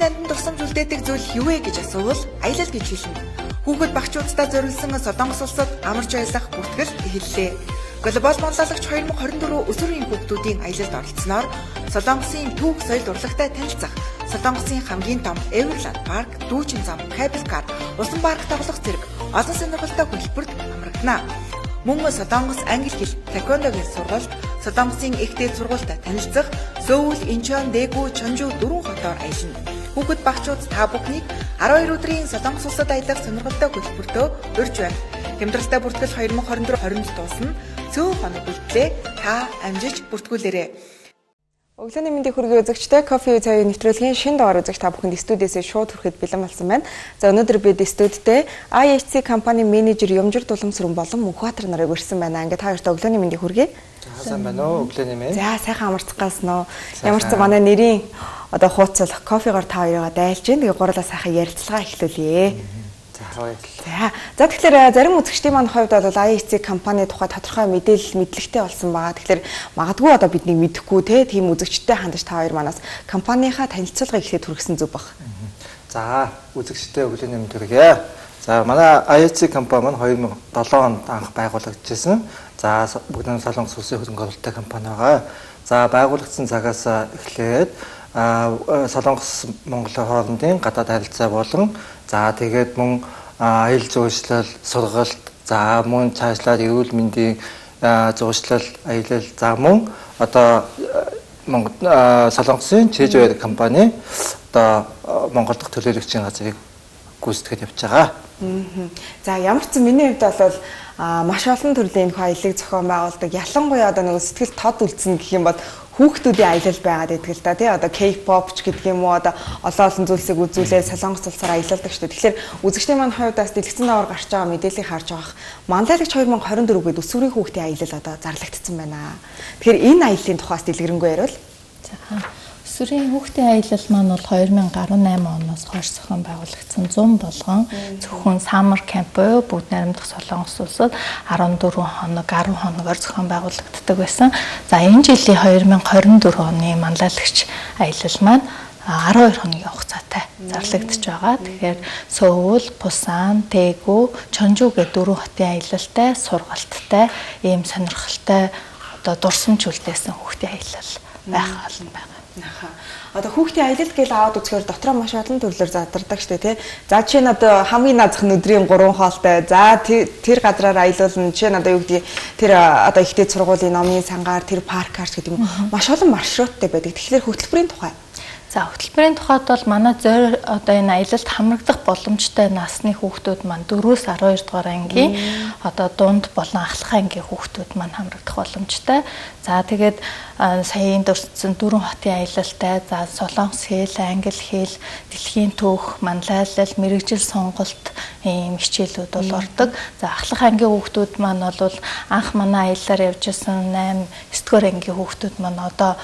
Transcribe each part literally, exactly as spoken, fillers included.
нандин тусамж үлдээдэг зүйл юу вэ гэж асуувал аялал гэж хэлнэ. Хүүхэд багчуудтай зориулсан Солонгос улсад амарч аялах бүртгэл эхэллээ. Глобал монлоолагч две тысячи двадцать четыре өсвөрийн хүүхдүүдийн аялалд оролцсноор Солонгосын түүх соёл урлагтай танилцах, Солонгосын хамгийн том Everland парк, дүүжин зам, кабел кар, усан парк тоглох зэрэг олон сонирхолтой хөтөлбөрт амрагдана. Мөн Солонгос англи хэл, таеквондогийн сургалт, Солонгосын их дээд сургуультай танилцах, Сөүл, Инчон, Дэгүү, Чонжу дөрвөн хотоор аялна. Хүүхэд багчууд та бүхнийг twelve өдрийн Солонгос улсад аялах сонирхолтой хөтөлбөртөө урьж байна. Хямдралтай бүртгэл twenty twenty-four twenty дуусна. Цөөн хоног үлдлээ. Та амжиж бүртгүүлээрэй. Өглөөний мэндийг хүргэе үзэгчтэй кофе цайны нэвтрүүлгийн шинэ дугаар үзэгч та бүхэнд студиэсээ шууд хүрэхэд бэлэн болсон байна. За өнөөдөр бид студидтэй I H C компани менежер Юмжир Дулымсрэн болон Мөнхбаатар нарыг урьсан байна. Ингээд та хоёрт өглөөний мэндийг хүргэе. За сайн байна уу? Өглөөний мэнд. За сайхан амарцгаас нөө. Ямар ч манай нэрийн одоо хууцлах кофегоор та хоёроо дайлж гин. Тэгээ гурлаа сайхан ярилцлага эхлүүлье. За за тэгэхээр зарим үзэгчдийн маань хувьд бол I H C компани тухай тодорхой мэдээлэл мэдлэгтэй болсон байгаа. Тэгэхээр магадгүй одоо бидний мэдэхгүй те тийм үзэгчтэй хандаж та хоёр манаас компанийнхаа танилцуулгыг ихлэд хүргэсэн зүг баг. За үзэгчтэй өглөөний мэнд хүргэе. За манай I H C компани маань two thousand seven онд анх байгуулагдчихсан. За бүгд Солонгос улсын хөрөнгө оруулалттай компани байгаа. За байгуулагдсан цагаас эхлээд Солонгос Монголын хоорондын гадаад харилцаа болон за тэгээд мөн аялал жуулчлал, сургалт, за мөн цаашлаад эрүүл мэндийн жуулчлал, аялал, за мөн одоо Монгол Солонгосын Чэжвэр компани одоо Монгол дахь төлөөлөгчийн газрыг гүйцэтгэж явж байгаа. За ямар ч миний хувьд бол маш олон төрлийн аяллыг зохион байгуулдаг. Ялангуяа одоо нэг сэтгэл тод үлдсэн гэх юм бол хүүхдүүдийн аялал байгаад байдаг л да тий одоо K-pop ч гэдэг юм уу одоо олон олон зүйлсийг үзүүлээд Солонгос улсаар аялалдаг шүү дээ. Тэгэхээр үзэгчдийн маань хувьдаас дэлгэцэн даваар гарч байгаа мэдээллийг харж байгаа. Манлайлагч twenty twenty-four гээд өсвөрийн хүүхдийн аялал одоо зарлагдсан байна. Тэгэхээр энэ аяллаа тухаас дэлгэрэнгүй ярил. За өсвөрийн хүүхдийн аялал маань бол twenty eighteen оноос хойш зохион байгуулагдсан one hundred болгон зөвхөн summer camp буюу бүгд найрамдах Солонгос улсад fourteen хоног ten хоногоор зохион байгуулагддаг байсан. За энэ жилийн twenty twenty-four оны манлайлагч аялал маань twelve хоногийн хугацаатай зарлагдж байгаа. Тэгэхээр Сөүл, Пусан, Дэгүү, Чонжу гэдэг дөрвөн хотын аялалтай, сургалттай, ийм сонирхолтой одоо дурсамж үлдээсэн хүүхдийн аялал байх болно байна. Аха. Одоо хүүхдийн аялал гэж аваад үзэхээр дотроо маш олон төрлөөр задардаг шүү дээ, тий. За чи н одоо хамгийн наазах нь өдрийн three хоолтой. За тэр газраар аялуулна. Чи н одоо юу гэдэг тэр одоо ихтэй сургуулийн номын сангаар тэр паркаар гэдэг юм. Маш олон маршруттай байдаг. Тэгэхээр хөтөлбөрийн тухай. За хөтөлбөрийн тухайд бол манай зөөр одоо энэ аялалд хамрагдах боломжтой насны хүүхдүүд маань four-өөс twelve дугаар ангийн одоо дунд болон ахлах ангийн хүүхдүүд маань хамрагдах боломжтой. За тэгээд саяын дурдсан дөрвөн хотын аялалтай, за Солонгос хэл, англи хэл, дэлхийн түүх, манлайлал, мэрэгжил сонголт ийм хичээлүүд бол ордог. За ахлах ангийн хүүхдүүд маань бол анх манай аяллаар явж исэн eight9-р ангийн хүүхдүүд маань одоо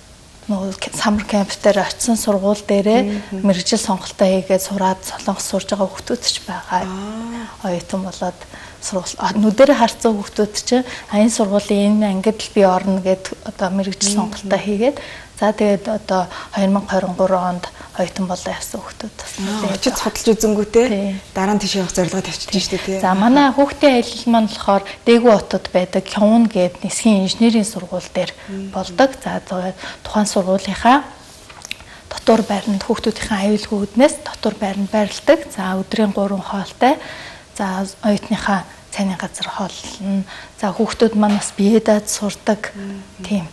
summer camp дээр очисон сургууль дээрээ мэрэгжил сонголтоо хийгээд сураад Солонгос сурж байгаа хүүхдүүд ч байгаа. Оюутан болоод сургууль нүдэрээ харцсан хүүхдүүд чинь аян сургуулийн энэ ангид л би орно гэд одоо мэрэгжил сонголтоо хийгээд за тэгээд одоо twenty twenty-three онд оюутан болоо явсан хүүхдүүд бас очиж судалж үзэнгүүтээ дараа нь тийш явах зорилгоо тавьчихсан шүү дээ тий. За манай хүүхдийн аялал маань болохоор Дэгүү хотод байдаг Кён гэдэг нисхийн инженерийн сургууль дээр болдог. За тухайн сургуулийнхаа дотор байранд хүүхдүүдийн аюулгүйднээс дотор байранд байрладаг. За өдрийн three хоолтой. За оюутныхаа цайны газар хооллно. За хүүхдүүд маань бас биедэд сурдаг тийм.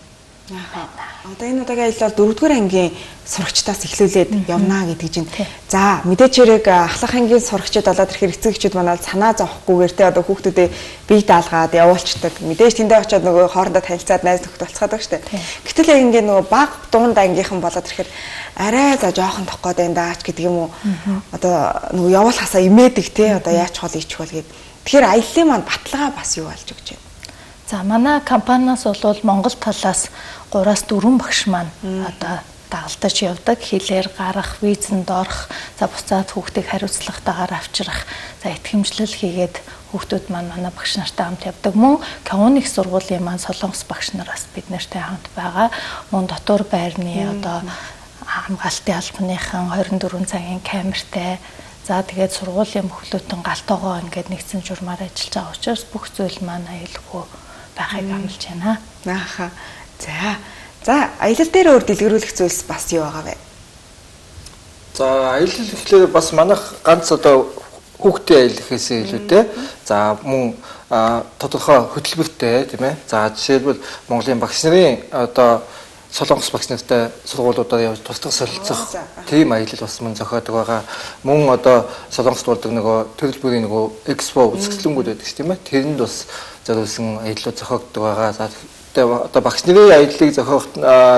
Одоо энэ удаагийн аялал дөрөвдүгээр ангийн сурагчдаас эхлүүлээд явна гэдэг чинь. За мэдээч хэрэг ахлах ангийн сурагчид болоод ирэхээр эцэг эхчүүд манай санаа зовхгүйгээр те одоо хүүхдүүдээ бие даалгаад явуулцдаг. Мэдээж тэндээ очиод нөгөө хоорондоо танилцаад найз нөхдөд болцгоодог штэ. Гэтэл яг ингээ нөгөө баг дунд ангийнхан болоод ирэхээр арай за жоохон тох гээд байна даач гэдэг юм уу. Одоо нөгөө явуулахасаа имээдэг те одоо яач хол ичхүүл гээд. Тэгэхээр аяллаа маань баталгаа бас юу болж өгч байна. За манай компаниас бол Монгол талаас three-аас four багш маань одоо дагалдаж явдаг, хэлээр гарах, визэнд орох, за буцаад хүүхдийг хариуцлагатайгаар авчрах, за итгэмжлэл хийгээд хүүхдүүд маань манай багш нартай хамт явдаг. Мөн Кён их сургуулийн маань Солонгос багш нараас бид нартай хамт байгаа. Мөн дотор байрны одоо хамгаалтын албаныхан двадцать четыре цагийн камертай. За тэгээд сургуулийн мөхлөтөн галтойгоо ингээд нэгдсэн журмаар ажиллаж байгаа учраас бүх зүйл маань аюулгүй байхыг амлаж байна. Ааха. За. За, аялал дээр өөр дэлгэрүүлэх зүйлс бас юу байгаа вэ? За, аялал гэхлээр бас манайх ганц одоо хүүхдийн аялал гэхээсээ илүүтэй. За, мөн тодорхой хөтөлбөртэй тийм ээ. За, жишээлбэл Монголын багш нарын одоо Солонгос багш нартай сургуулиудаар явж туслах солилцох тийм аялал бас мөн зохиодог байгаа. Мөн одоо Солонгост болдог нөгөө төрөл бүрийн нөгөө экспо үзэсгэлэнгүүд байдаг тийм ээ. Тэрэнд бас зориулсан аяллууд зохиогддог байгаа. За, одоо багш нарын аяллыг зохиоход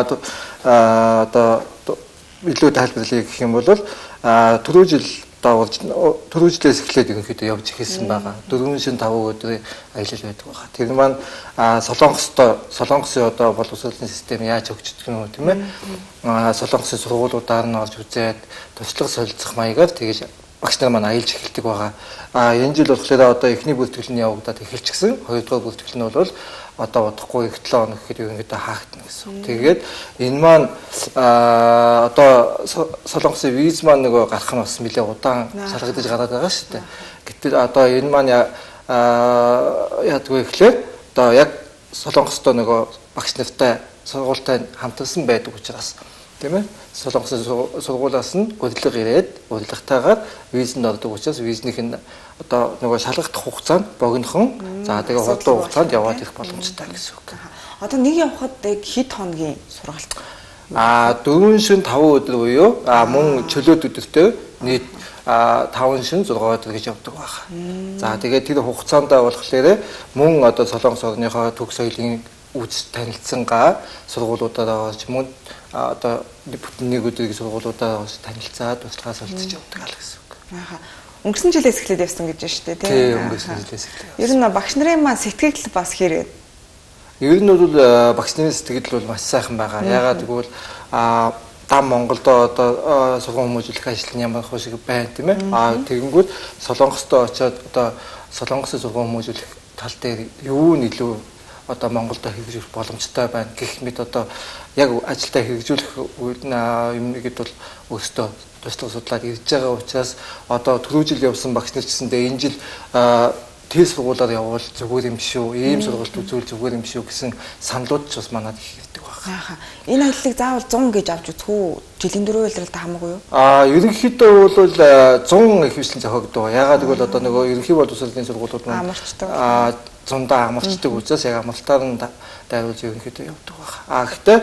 одоо илүү тайлбарлая гэх юм бол түрүү жил давуулж түрүү жилээс эхлээд ерөнхийдөө явж эхэлсэн байгаа. дөрвөн шин таван өдрийн аялал байдаг байгаа. Тэр маань Солонгостой Солонгосын одоо боловсролын систем яаж хөгждөг юм тийм ээ. Солонгосын сургуулиудаар нь орж үзээд туслах солилцох маягаар тэгэж багш нар маань аялж эхэлдэг байгаа. А энэ жил болохоор одоо эхний бүртгэл нь явагдаад эхэлчихсэн. Хоёрдугаар бүртгэл нь бол одоо удахгүй их долоо хоног гэхэд ерөнхийдөө хаагдана гэсэн. Тэгээд энэ маань одоо Солонгосын виз маань нөгөө гарах нь бас нэлээд удаан шалгагдаж гараад байгаа шүү дээ. Гэтэл одоо энэ маань яадгүй ихлээр одоо яг Солонгостой нөгөө багш нартай сургуультай хамтарсан байдаг учраас тийм ээ. Солонгосын сургуулиас нь урилга ирээд урилгатайгаар визэнд ордог учраас визнийх нь одоо нөгөө шалгагдах хугацаанд богинохон за тэгээ худлаа хугацаанд яваад ирэх боломжтой гэсэн үг. Одоо нэг явхад хэд хоногийн сургалт? Аа дөрвөн шин таван өдөр буюу а мөн чөлөөт өдөртөө нийт таван шин зургаа өдөр гэж явдаг байна. За тэгээ тэр хугацаанд болохоор мөн одоо Солонгос орныхоо төгс соёлын үз танилцсангаа сургуулиудаар орж мөн одоо бүтэн нэг өдрийн сургуулиудаар орж танилцаад туслагаа солилцож явдаг л гэсэн үг. Ааха. Өнгөрсөн жилээс эхлээд явсан гэж байна шүү дээ, тийм. Тийм, өнгөрсөн жилээс эхлээд. Ер нь багш нарын маань сэтгэл бас хэрэг. Ер нь бол багш нарын сэтгэл бол маш сайхан байгаа. Ягаад гэвэл а дам Монголд одоо сургууль хүмүүжүүлэх ажил нь ямар хөө шиг байна тийм ээ. А тэгэнгүүт Солонгостой очиод одоо Солонгосын сургууль хүмүүжүүлэх тал дээр юу нь илүү одоо Монголд хэрэгжүүлэх боломжтой байна гэх мэт одоо яг ажилдаа хэрэгжүүлэх юм нэгэд бол өөртөө туслах судлаад ирж байгаа учраас одоо түрүү жил явсан багш нар гэсэндээ энэ жил тэр сургуулиар явбал зүгээр юм шүү, ийм сургалт үзүүл зүгээр юм шүү гэсэн саналууд ч бас манад их ирдэг байна. Ааха. Энэ аяллыг заавал цуг гэж авч үзэх үү? Жилийн дөрөв үйлрэлт хамаагүй юу? Аа, ерөнхийдөө бол цуг их бичлэн зохиогддог. Ягаад гэвэл одоо нөгөө ерөнхий боловсролын сургуулиуд маань аа зундаа амарчдаг учраас яг амралтаар нь дайруулж ерөнхийдөө явдаг байна. Аа гэхдээ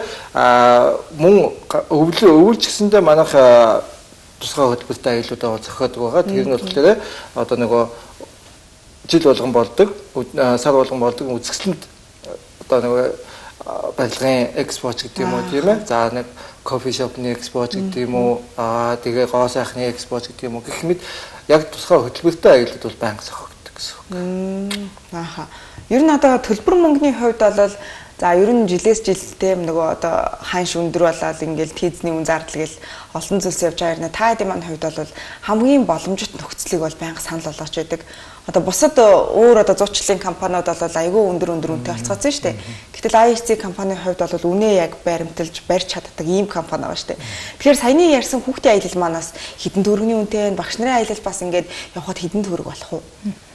мөн өвөл өвөлч гэсэндээ манайх тусгай хөтөлбөртэй аяллуудаа зохиодог байгаа. Тэр нь болохоор одоо нөгөө жил болгон болдог, сар болгон болдог үзэсгэлэнт одоо нөгөө барилгын экспоч гэдэг юм уу тийм ээ. За нэг кофе шопны экспоч гэдэг юм уу, аа тэгээ гоо сайхны экспоч гэдэг юм уу гэх мэт яг тусгай хөтөлбөртэй аяллууд бол байнга зохиогддог гэсэн үг. Ааха. Ер нь одоо төлбөр мөнгөний хувьд бол за ер нь жилээс жилдээ нөгөө одоо ханш өндөр болоод ингээл тийзний үн зардал гэл олон зүйлс явж байгаа юм. Та хэдийн маань хувьд бол хамгийн боломжит нөхцөлийг бол байнга санал болгож байдаг. Одоо бусад өөр одоо зуучлалын компаниуд бол айгүй өндөр өндөр үнэтэй болцгоосон шүү дээ. Гэтэл ай эйч си компанийн хувьд бол үнэ яг баримталж барьж чаддаг ийм компани байгаа шүү дээ. Тэгэхээр саяны ярьсан хүүхдийн аялал манаас хэдэн төгрөгийн үнэтэй багш нарын аялал бас ингээд явхад хэдэн төгрөг болох уу?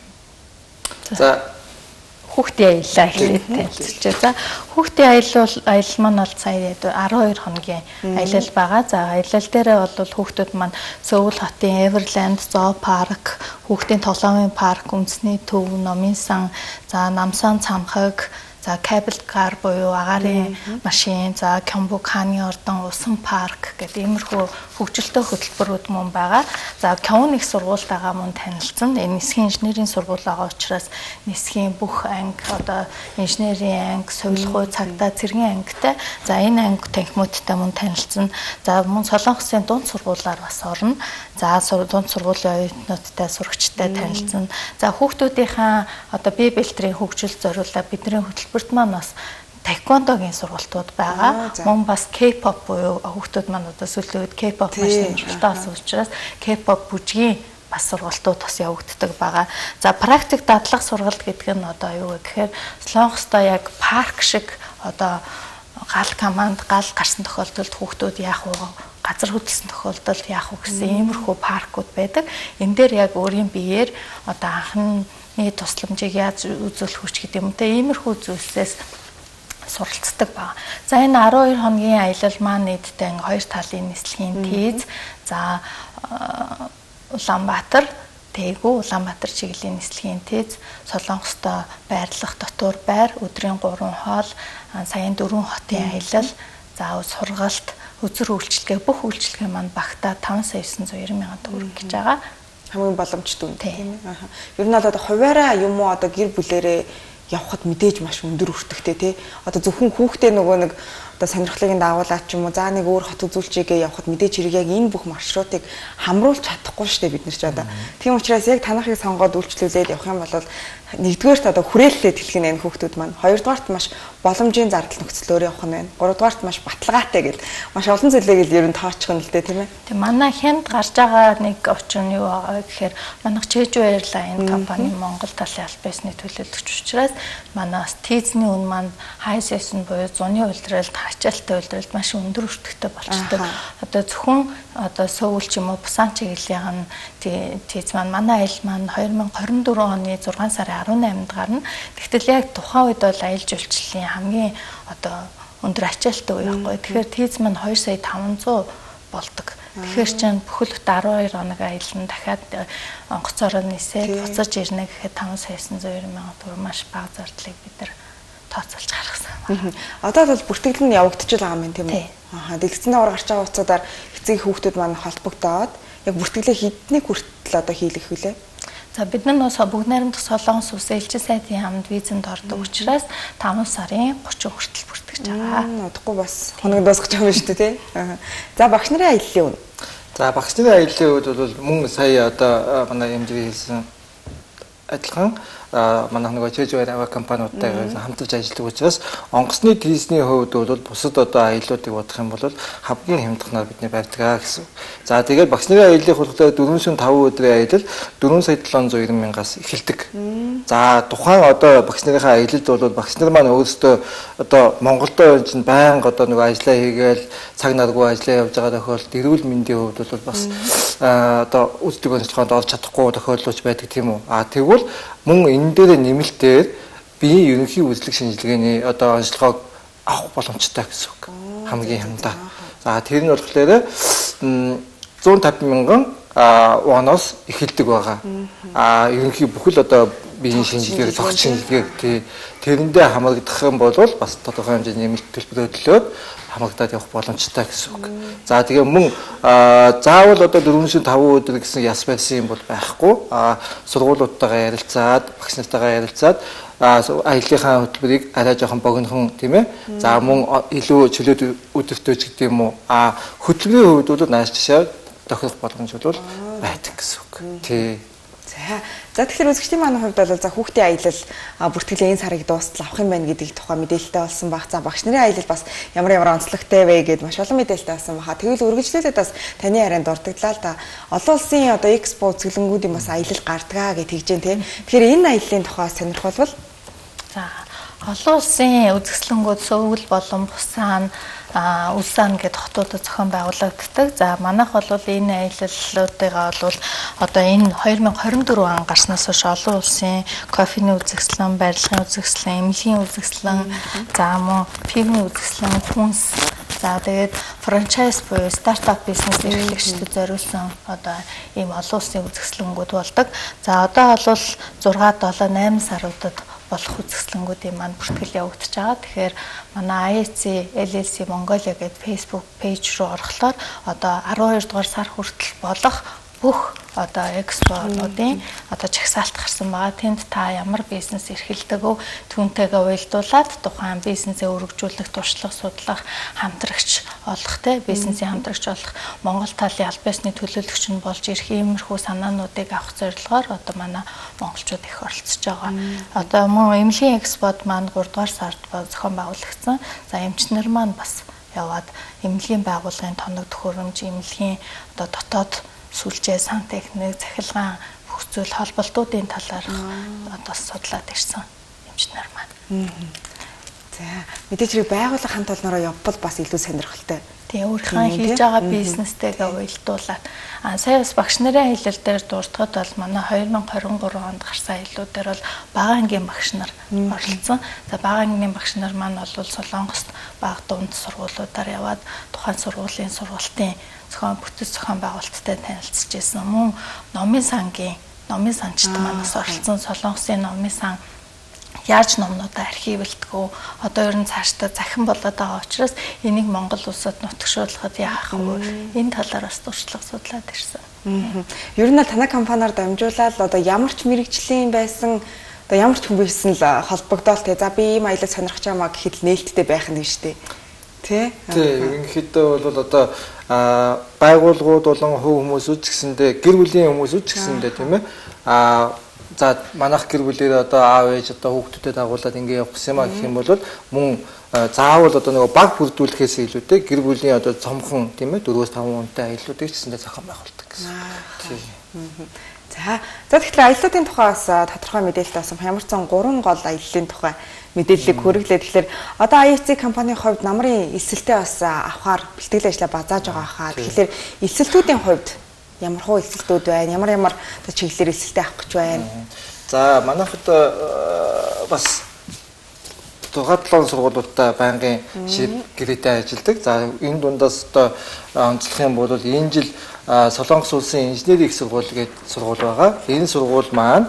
За хүүхдийн аяллаа эхлээд танилцуулъя. За хүүхдийн аялал аялал маань бол сая арван хоёр хоногийн аялал байгаа. За аялал дээрээ бол хүүхдүүд маань Сөүл хотын Эверланд зоо парк, хүүхдийн тоглоомын парк, үндэсний төв, номын сан, за намсан цамхаг, за кабель кар буюу агаарын машин, за Кёмбуканы ордон усан парк гэдэг иймэрхүү хөгжилтэй хөтөлбөрүүд мөн байгаа. За Кён их сургуультайгаа мөн танилцсан. Энэ нисхийн инженерийн сургууль байгаа учраас нисхийн бүх анги одоо инженерийн анги, сувилхуй, цагдаа, цэргийн ангитай. За энэ анги танхимуудтай мөн танилцсан. За мөн Солонгосын дунд сургуулиар бас орно. За дунд сургуулийн оюутнуудтай сурагчтай танилцсан. За хүүхдүүдийнхаа одоо бие бэлтрийн хөгжил зориулаад бидний хөтөлбөрт маань бас таеквондогийн сургалтууд байгаа. Мөн бас K-pop буюу хүүхдүүд маань одоо сүүлийн үед K-pop маш сонирхолтой болсон учраас K-pop бүжгийн бас сургалтууд бас явагддаг байгаа. За практик дадлах сургалт гэдэг нь одоо юу вэ гэхээр Солонгостой яг парк шиг одоо гал команд гал гарсан тохиолдолд хүүхдүүд яах вэ? газар хөдлсөн тохиолдолд яах вэ гэсэн иймэрхүү паркууд байдаг. Энэ дээр яг өөрийн биеэр одоо анхны тусламжийг яаж үзүүлэх хүч гэдэг юм те иймэрхүү зүйлсээс суралцдаг байна. За энэ арван хоёр хоногийн аялал маань нийтдээ хоёр талын нислэгийн тийз, за Улаанбаатар, Тээгүү, Улаанбаатар чиглэлийн нислэгийн тийз, Солонгостой байрлах дотор байр, өдрийн гурван хоол, саяын дөрвөн хотын аялал, за сургалт, үзэр үйлчилгээ бүх үйлчилгээ маань багтаа таван сая девятьсот two мянган төгрөг гэж байгаа. Хамгийн боломжтой үн тийм ээ. Аа. Ер нь одоо хуваараа юм уу одоо гэр бүлэрээ явхад мэдээж маш өндөр өртөгтэй тий. Одоо зөвхөн хүүхдээ нөгөө нэг одоо сонирхлыг дагуулаад ч юм уу за нэг өөр хот үзүүлчигээ явхад мэдээж хэрэг яг энэ бүх маршрутыг хамруулж чадахгүй шүү дээ бид нар ч одоо. Тийм учраас яг танахыг сонгоод үйлчлүүлээд явах юм бол нэгдүгээрт одоо хүрээлэлээ тэлэх нь энэ хүүхдүүд маань, хоёрдугаарт маш боломжийн зардал нөхцөлөөр явах нь байна. Гуравдугаарт маш баталгаатай гэл маш олон зүйлээ гэл ер нь тооцох нь л дээ тийм ээ. Тэгээ манай хянд гарч байгаа нэг очин юу байгаа гэхээр манайх Jeju Airline компани Монгол талын аль байсны төлөөлөгч учраас манаас тийзний үн маань хайсэс нь буюу зуны улиралд, хачаалттай улиралд маш өндөр өртөгтэй болчдөг. Одоо зөвхөн одоо Сөүл ч юм уу Бусан чиглэлийн тийз маань манай аялал маань two thousand twenty-four оны зургаан сарын арван найманд гарна. Тэгтэл яг тухайн үед бол аялал жуулчлалын хамгийн одоо өндөр ачаалттай үе байхгүй. Тэгэхээр тийз маань two сая five hundred болдог. Тэгэхээр чинь бүхэл бүтэн twelve хоног аялал нь дахиад онгоцороо нисээд буцаж ирнэ гэхэд five сая nine hundred мянган төгрөг маш бага зардлыг бид нар тооцоолж гаргасан. Одоо бол бүртгэл нь явагдаж байгаа юм тийм үү? Аа дэлгэцний ор гарч байгаа хугацаадаар эцэг хүүхдүүд маань холбогдоод яг бүртгэлээ хідний хүртэл одоо хийлгэх хүлээ. За бид нар нөөс бүгд найрамдах Солонгос улс элчин сайдын хамт визэнд ордог учраас five сарын thirty хүртэл бүртгэж байгаа. Удахгүй бас хоног дуусгах юм байна шүү дээ тий. За багш нарын аяллаа үн. За багш нарын аяллаа үед бол мөн сая одоо манай эмзэг хэлсэн адилхан манайх нөгөө Jeju Air компаниудтай хамтарч ажилладаг учраас онгоцны тийзний хувьд бол бусад одоо аяллуудыг бодох юм бол хамгийн хямдханаар бидний барьдаг гэсэн. За тэгээд багш нарын аяллах болохоор four five өдрийн аялал four сая seven hundred ninety мянгаас эхэлдэг. За тухайн одоо багш нарын аялалд бол багш нар маань өөрсдөө одоо Монголдо чинь байнга одоо нөгөө ажиллаа хийгээл цаг наргүй ажиллаа явж байгаа тохиолдолд эрүүл мэндийн хувьд бол бас одоо үздэг онцлогоонд орж чадахгүй тохиолдлууд байдаг тийм үү. А тэгвэл мөн энэ дээр нэмэлтээр биеийн ерөнхий үзлэг шинжилгээний одоо онцлогоог авах боломжтой гэсэн үг. Хамгийн хямдаа. За тэр нь болохоор one hundred fifty мянган оноос эхэлдэг байгаа. А ерөнхий бүхэл одоо биеийн шинжилгээ, цогц шинжилгээ тэрэндээ хамрагдах юм бол бас тодорхой хэмжээний нэмэлт төлбөрөө төлөөд хамрагдаад явах боломжтой гэсэн үг. За тэгээ мөн заавал одоо four five өдөр гэсэн яс барьсан юм бол байхгүй. А сургуулиудтайгаа ярилцаад, багш нартайгаа ярилцаад аяллахаа хөтөлбөрийг арай жоохон богинохон тийм ээ. За мөн илүү чөлөөт өдөртөөч гэдэг юм уу. А хөтөлбөрийн хувьд бол нааш жишээ тохирох боломж бол байдаг гэсэн үг. Тий. За. За тэгэхээр үзэгчдийн маань хувьд бол за хүүхдийн аялал бүртгэлийн энэ сарыг дуустал авах юм байна гэдэг тухай мэдээлэлтэй болсон баг. За багш нарын аялал бас ямар ямар онцлогтой вэ гэдээ маш олон мэдээлэлтэй болсон баха. Тэгвэл үргэлжлүүлээд бас таны ярианд дурддагдлаа л да. Олон улсын одоо экспо үзэсгэлэнгүүдийн бас аялал гардгаа гэж тэгж дээ тийм. Тэгэхээр энэ аяллаа тухай сонирхолвол за олон улсын үзэсгэлэнгүүд Сөүл болон Бусан а Улсан гэдэг хотуудад зохион байгуулагддаг. За манайх бол энэ аяллуудыгаа бол одоо энэ twenty twenty-four он гарснаас хойш олон улсын кофений үзэсгэлэн, барилгын үзэсгэлэн, эмнэлгийн үзэсгэлэн, за мөн пивний үзэсгэлэн, хүнс, за тэгээд франчайз буюу стартап бизнес эрхлэгчдэд зориулсан одоо ийм олон улсын үзэсгэлэнгүүд болдог. За одоо бол six seven eight саруудад болох үзэсгэлэнгүүдийн маань бүртгэл явагдаж байгаа. Тэгэхээр манай I A C L L C Mongolia гэдэг Facebook пэйж руу орохлоор одоо twelve дугаар сар хүртэл болох бүх одоо экспонуудын одоо чагсаалт гарсан байгаа. Тэнд та ямар бизнес эрхэлдэг вэ? Түүнтэйгээ уялдуулаад тухайн бизнесээ өргөжүүлэх, туршлах, судлах, хамтрагч олох те бизнесийн хамтрагч олох Монгол талын аль байсны төлөөлөгч нь болж ирэх иймэрхүү санаануудыг авах зорилгоор одоо манай монголчууд их оролцож байгаа. Одоо мөн эмнэлгийн экспод маань three дугаар сард зохион байгуулагдсан. За эмчнэр маань бас яваад эмнэлгийн байгууллагын тоног төхөөрөмж, эмнэлгийн одоо дотоод сүлжээ, сан техник, цахилгаан бүх зүйл холболтуудын талаар одоо судлаад ирсэн эмчнэр маань. За мэдээж хэрэг байгууллага хамт олноороо явбал бас илүү сонирхолтой. Тэгээ өөрийнхөө хийж байгаа бизнестэйгээ уялдуулаад аа сая бас багш нарын аялал дээр дурдахад бол манай две тысячи двадцать three онд гарсан аяллууд дээр бол бага ангийн багш нар оролцсон. За бага ангийн багш нар маань бол Солонгост бага дунд сургуулиудаар яваад тухайн сургуулийн сургалтын зохион бүтэц зохион байгуулалттай танилцж байсан. Мөн номын сангийн номын санчт манаас оролцсон Солонгосын номын сан яаж номнуудаа архивлдгөө одоо ер нь цаашдаа захин болоод байгаа учраас энийг Монгол улсад нутагшуулахад яах вэ? Энэ талаар бас туршлага судлаад ирсэн. Ер нь танай компаниар дамжуулаад одоо ямар ч мэрэгжлийн байсан одоо ямар ч хүн байсан л холбогдоол те за би ийм аялал сонирхож байгаа маа гэхэд нээлттэй байх нь шүү дээ. Тэ? Тэ ерөнхийдөө бол одоо байгууллагууд болон хувь хүмүүсүүд ч гэсэндээ гэр бүлийн хүмүүсүүд ч гэсэндээ тийм ээ а за манайх гэр бүлээр одоо аав ээж одоо хүүхдүүдэд дагуулад ингэ явах гэсэн юм а гэх юм бол мөн заавал одоо нэг баг бүрдүүлэхээс илүүтэй гэр бүлийн одоо цомхон тийм ээ four-five хүнтэй аяллуудыг ч гэсэндээ зохион байгуулдаг гэсэн. Тийм. За за тэгэхээр аяллуудын тухай бас тодорхой мэдээлэл авсан ямар ч зан гурван гол аяллалын тухай мэдээллийг хүргэлээ. Тэгэхээр одоо ай эф си компанийн хувьд намрын эсэлтээ бас авахар бэлтгэл ажлаа базааж байгаа хаа. Тэгэхээр эсэлтүүдийн хувьд ямар хуу эсэлтүүд байна? Ямар ямар одоо чиглэлээр эсэлтээ авах гэж байна? За манайхад бас тугатлон сургуулиудтай байнгын шив гэрээтэй ажилладаг. За энэ дундаас одоо онцлох юм бол энэ жил Солонгос улсын инженерийн их сургууль гэдэг сургууль байгаа. Энэ сургууль маань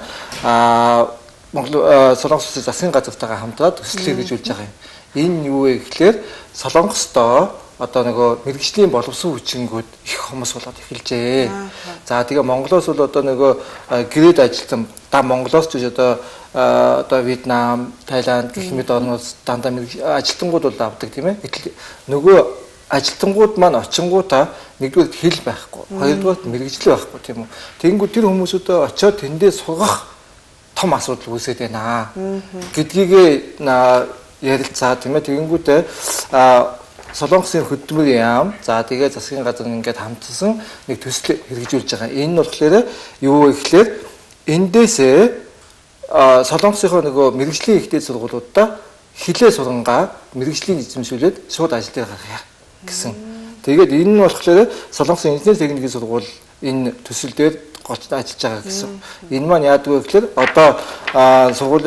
Монгол Солонгос улсын засгийн газартайгаа хамтраад төсөл хэрэгжүүлж байгаа юм. Энэ юу вэ гэхээр Солонгостоо одоо нөгөө мэрэгжлийн боловсон хүчингүүд их хүмүүс болоод эхэлжээ. За тэгээ Монголоос бол одоо нөгөө гэрээд ажилтан да Монголоос ч одоо одоо Вьетнам, Таиланд гэх мэт орнууд дандаа ажилтангууд бол авдаг тийм ээ. Нөгөө ажилтангууд маань очингуудаа нэгдүгээр хэл байхгүй, хоёрдугаар мэрэгжил байхгүй тийм үү. Тэгэнгүүт тэр хүмүүсүүдээ очиод тэндээ сургах том асуудал үүсээд байна гэдгийг ярилцаа тийм ээ. Тэгэнгүүтээ Солонгосын хөдөлмөрийн яам за тэгээ засгийн газар ингээд хамтсан нэг төсөл хэрэгжүүлж байгаа. Энэ нь болохоор юу вэ гэхээр эндээсээ Солонгосынхоо нөгөө мэрэгжлийн ихтэй сургуулиудаа хилээ сурангаа мэрэгжлийн эзэмшүүлээд шууд ажил дээр гаргая гэсэн. Тэгээд энэ нь болохоор Солонгосын инженер техникийн сургууль энэ төсөл дээр голч ажиллаж байгаа гэсэн. Энэ маань яадаг вэ гэхээр одоо сургууль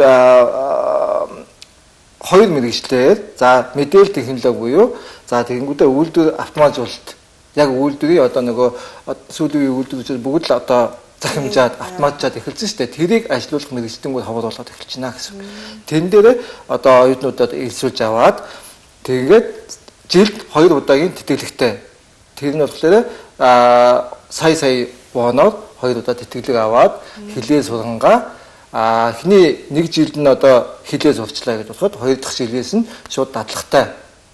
хоёр мэрэгчлэр за мэдээлэл технологи буюу за тэгэнгүүтээ үйлдвэр автоматжуулалт яг үйлдвэрийн одоо нөгөө сүүлийн үйлдвэрүүд бүгд л одоо захимжаад автоматжаад эхэлсэн шүү дээ. Тэрийг ажилуулах мэрэгчлэнгүүд хавар болгоод эхэлж байна гэсэн. Тэн дээр одоо оюутнуудад ирсүүлж аваад тэгээд жилд хоёр удаагийн тэтгэлэгтэй. Тэр нь болохоор сая сая воноор хоёр удаа тэтгэлэг аваад хилээ сурангаа а эхний нэг жилд нь одоо хилээ сурчлаа гэж бодоход хоёр дахь жилээс нь шууд дадлагтай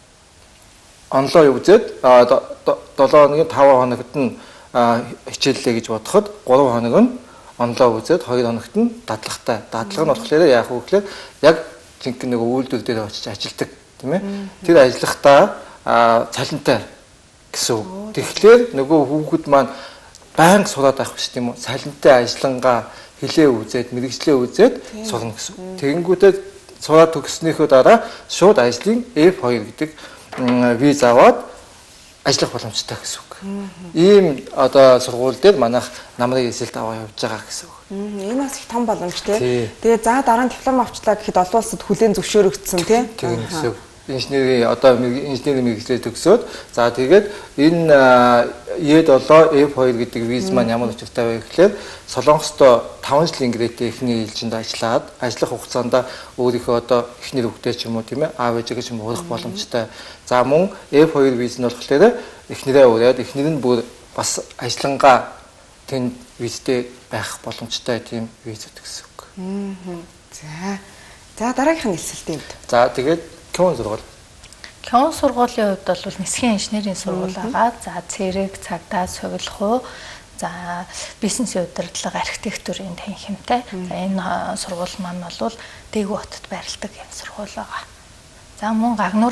онлоо үзээд seven хоногийн five хоногт нь хичээллээ гэж бодоход three хоног нь онлоо үзээд two хоногт нь дадлагтай. Дадлага нь болохоор яах вэ гэхээр яг жинхэнэ нэг үйлдвэр дээр очиж ажилладаг тийм ээ. Тэр ажиллахдаа цалинтай гэсэн үг. Тэгэхээр нөгөө хүүхэд маань байнга сураад байх биш тийм үү? Цалинтай ажиллангаа хилээ үзээд мэрэгчлээ үзээд сурна гэсэн. Тэгэнгүүтээ сураад төгснөхийн дараа шууд ажлын эф two гэдэг виз аваад ажиллах боломжтой гэсэн үг. Ийм одоо сургууль дээр манайх намрын эсэлт аваа явж байгаа гэсэн үг. Энэ бас их том боломж тий. Тэгээ за дараа нь диплом авчлаа гэхэд олон улсад хүлээн зөвшөөрөгдсөн тий. Тийм гэсэн үг. Инженерийн одоо инженерийн мэргэжлээ төгсөөд за тэгээд энэ и seven эф two гэдэг виз маань ямар учиртай вэ гэхээр Солонгостой five жилийн гэрээтэй эхний ээлжинд ажиллаад ажиллах хугацаанд өөрийнхөө одоо эхнэр хүүхдээ ч юм уу тийм ээ аав ээжээ ч юм уу урах боломжтой. За мөн эф two виз нь болохоор эхнэрээ ураад эхнэр нь бүр бас ажиллангаа тэнд визтэй байх боломжтой тийм визүүд гэсэн үг. За. За дараагийнх нь эсэлтийн үед. За тэгээд Кён сургууль. Кён сургуулийн хувьд бол нисхийн инженерийн сургууль байгаа. За цэрэг, цагдаа, сувилах уу, за бизнесийн удирдлага, архитектурын танхимтай. За энэ сургууль маань бол Дээгүү хотод байрладаг юм сургууль байгаа. За мөн Гагнуурын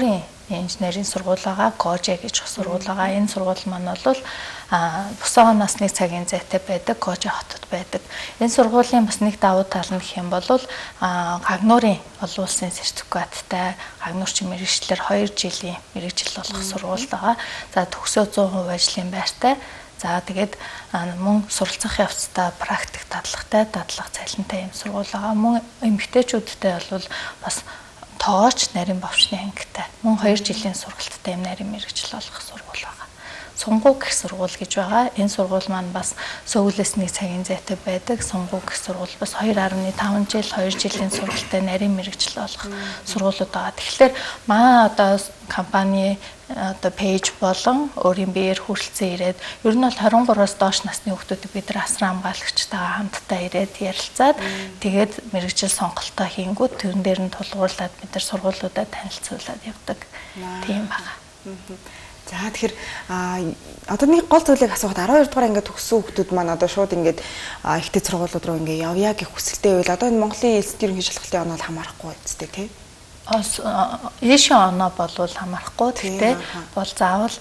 инженерийн сургууль байгаа, Кожэ гэж сургууль байгаа. Энэ сургууль маань бол бусаа насны цагийн зайтай байдаг, Кожэ хотод байдаг. Энэ сургуулийн бас нэг давуу тал нь гэх юм бол гагнуурын олон улсын сертификаттай гагнуурчин мэргэжлэр хоёр жилийн мэргэжил болох сургууль байгаа. За төгсөө зуун хувь ажлын байртай. За тэгээд мөн суралцах явцдаа практик дадлагтай, дадлага цалинтай юм сургууль байгаа. Мөн эмэгтэйчүүдтэй бол бас тооч нарийн бовчны ангитай. Мөн хоёр жилийн сургалттай юм нарийн мэргэжил болох сургууль байгаа. Сунгуу гэх сургууль гэж байгаа. Энэ сургууль маань бас сөүлэсний цагийн зайтай байдаг. Сунгуу гэх сургууль бас two point five жил, хоёр жилийн сургалттай нарийн мэргэжил болох сургуулиуд байгаа. Тэгэхээр маа одоо компани одоо пэйж болон өөрийн биеэр хүрэлцэн ирээд ер нь бол twenty-three-аас доош насны хүүхдүүдийг бид нар асран хамгаалагчтайгаа хамтдаа ирээд ярилцаад тэгээд мэргэжил сонголтоо хийнгүүт тэрэн дээр нь тулгуурлаад бид нар сургуулиудаа танилцуулаад явдаг. Тийм байна. За тэгэхээр одоо нэг гол зүйлийг асуухад twelve дугаар ангид төгссөн хүүхдүүд маань одоо шууд ингээд ихтэй сургуулиуд руу ингээд явъя гэх хүсэлтэй байвал одоо энэ Монголын элс ерөнхий шалгалтын онол хамаарахгүй үстэй тий. Ос ийшээ оноо болвол хамаарахгүй. Гэхдээ бол заавал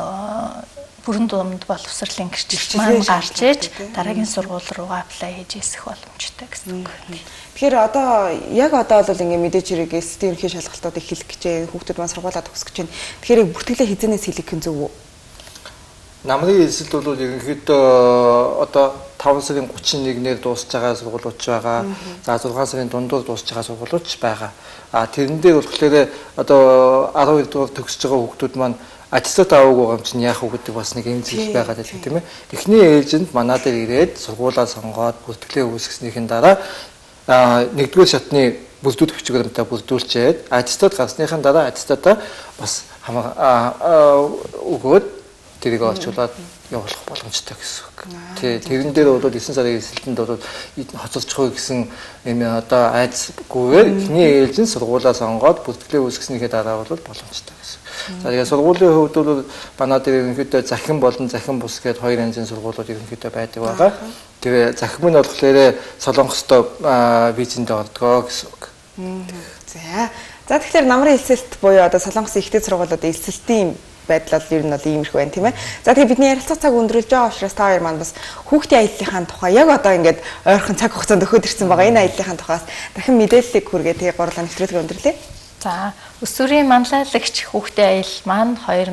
бүрэн дунд боловсролын гэрчлэл маань гарч иж дараагийн сургууль руугаа аплай хийж ийсэх боломжтой гэсэн үг. Тэгэхээр одоо яг одоо бол ингээ мэдээж хэрэг эсэлтийн ерөнхий шалгалтуудыг хэлэх гэж байна. Хүүхдүүд маань сургуулаа төгсөх гэж байна. Тэгэхээр бүртгэлээ хизэнээс хэлэх нь зөв үү? Намрын эсэлт бол ерөнхийдөө одоо five сарын thirty-one-ээр дуусж байгаа сургуулиуд байгаа. За six сарын дундуур дуусж байгаа сургуулиуд байгаа. А тэрэн дээр болохоор одоо twelve дугаар төгсөж байгаа хүүхдүүд маань аттестат аваагүй байгаа юм чинь яах вэ гэдэг бас нэг юм зүйл байгаа тийм ээ. Эхний ээлжинд манай дээр ирээд сургуулаа сонгоод бүртгэлээ үүсгэснийхэн дараа нэгдүгээр шатны бүрдүүд хүчгээрэмтэй бүрдүүлчихэд аттестат гарсныхан дараа аттестатаа бас өгөөд тэрийг олчулаад явуулах боломжтой гэсэн үг. Тий, тэрэн дээр бол nine сарын эсэлтэнд бол хоцорчихгүй гэсэн юм одоо айцгүйгээр эхний ээлжинд сургуулаа сонгоод бүртгэлээ үүсгэснийхээ дараа бол боломжтой гэсэн. За тэгээ сургуулийн хувьд бол манай дээр ерөнхийдөө захин болон захин бус гэдэг хоёр янзын сургуулиуд ерөнхийдөө байдаг байгаа. Тэгээ захим нь болохоор Солонгостой визэнд ордгоо гэсэн үг. За. За тэгэхээр намрын элсэлт буюу одоо Солонгосын ихтэй сургуулиудын элсэлтийн байдлал ер нь бол иймэрхүү байна тийм ээ. За тэгээ бидний ярилцах цаг өндөрлж байгаа учраас та хоёр маань бас хүүхдийн аяллахын тухай яг одоо ингээд ойрхон цаг хугацаанд өгөхөд ирсэн байгаа. Энэ аяллахын тухаас дахин мэдээллийг хүргээ тэгээ гурлаа нэвтрүүлэг өндөрлөө. За, өсвөрийн манлайлагч хүүхдийн аялал маань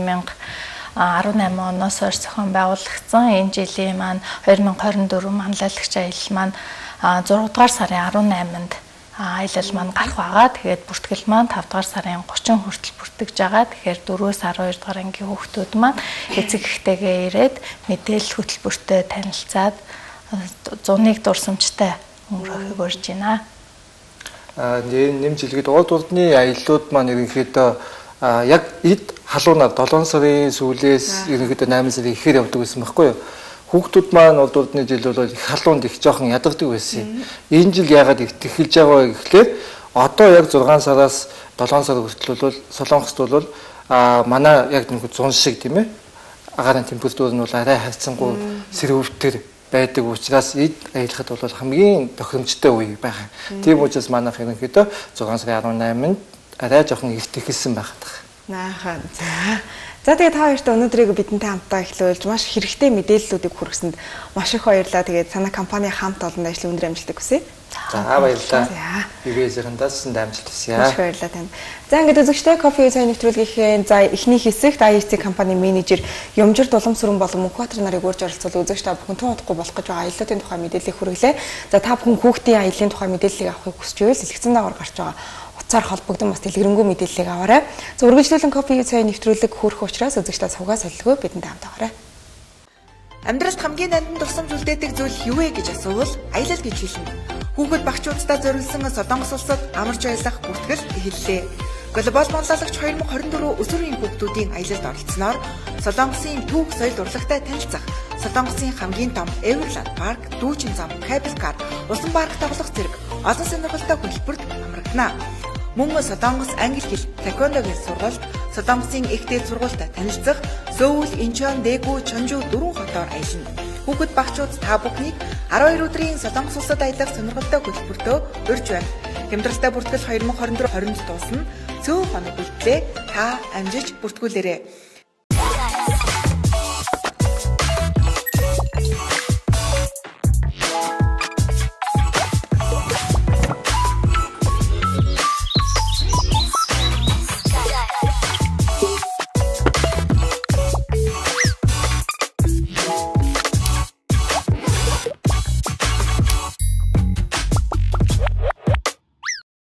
twenty eighteen оноос хойш зохион байгуулагдсан. Энэ жилийн маань twenty twenty-four манлайлагч аялал маань six дугаар сарын eighteen-нд аялал маань гарах байгаа. Тэгээд бүртгэл маань five дугаар сарын thirty хүртэл бүртгэж байгаа. Тэгэхээр four-өөс twelve дугаар ангийн хүүхдүүд маань эцэг эхтэйгээ ирээд мэдээлэл хөтөлбөртэй танилцаад зуныг дурсамжтай өнгөрөхөг урьж байна. А нэмж хэлгээд урд урдны аяллууд маань ерөнхийдөө яг эд халуунаар seven сарын сүүлээс ерөнхийдөө eight сарын ихээр явдаг байсан байхгүй юу? Хүүхдүүд маань урд урдны жил бол их халуунд их жоохон ядардаг байсан. Энэ жил яагаад их тэхэлж байгаа вэ гэхлээр одоо яг six сараас seven сар хүртэл бол Солонгост бол манай яг нэг one hundred шиг тийм ээ агаарын температур нь бол арай хайцсангүй сэрвэлтэр байдаг учраас эд аялахад бол хамгийн тохиромжтой үе байгаа. Тийм учраас манайх ерөнхийдөө six сарын eighteen-нд арай жоохон их тэхэлсэн байгаад байна. Наахан. За. За тэгээд та хоёрт өнөөдрийг бидэнтэй хамтдаа эхлүүлж маш хэрэгтэй мэдээллүүдийг хүргэсэнд маш их баярлалаа. Тэгээд санаа компани хамт олон ажил өндөр амжилтыг хүсье. За баярлалаа. Ивэзэрэндээс амжилт хүсье. Маш баярлалаа танд. За ингээд үзэгчтэй кофе цай нэвтрүүлгийнхээ за эхний хэсэгт ай эс си компани менежер Юмжир Дуламсүрэн болон Мөнхбаатар нарыг урьж оролцуул үзэгч та бүхэн тун удахгүй болох гэж байгаа аяллаатын тухай мэдээллийг хүргэлээ. За та бүхэн хүүхдийн аяллаа тухай мэдээллийг авахыг хүсч байвал сэлгэцэн дагавар гарч байгаа утсаар холбогдсон бас дэлгэрэнгүй мэдээллийг аваарай. За үргэлжлүүлэн кофе цай нэвтрүүлэг хүрэх учраас үзэгч та цугаас солилгоо бидэнтэй хамт байгаарай. Амьдралд хамгийн нандин тусламж үлдээдэг зүйл юу вэ гэж асуувал аялал гэж хэлнэ. Хүүхэд багчуудтай зориулсан Солонгос улсад амарч аялах бүртгэл эхэллээ. Глобал монлоолагч twenty twenty-four өсвөрийн хүүхдүүдийн аялалд оролцсноор Солонгосын түүх соёл урлагтай танилцах, Солонгосын хамгийн том Everland парк, дүүжин зам, кабел кар, усан парк тоглох зэрэг олон сонирхолтой хөтөлбөрт амрагдана. Мөн Солонгос англи хэл, таеквондогийн сургалт, Солонгосын их дээд сургуультай танилцах, Сөүл, Инчон, Дэгүү, Чонжу дөрвөн хотоор аялна. Хүүхэд багчууд та бүхнийг twelve өдрийн Солонгос улсад аялах сонирхолтой хөтөлбөртөө урьж байна. Хямдралтай бүртгэл twenty twenty-four хоринд дуусна. цөөн хоног үлдлээ. Та амжиж бүртгүүлээрэй.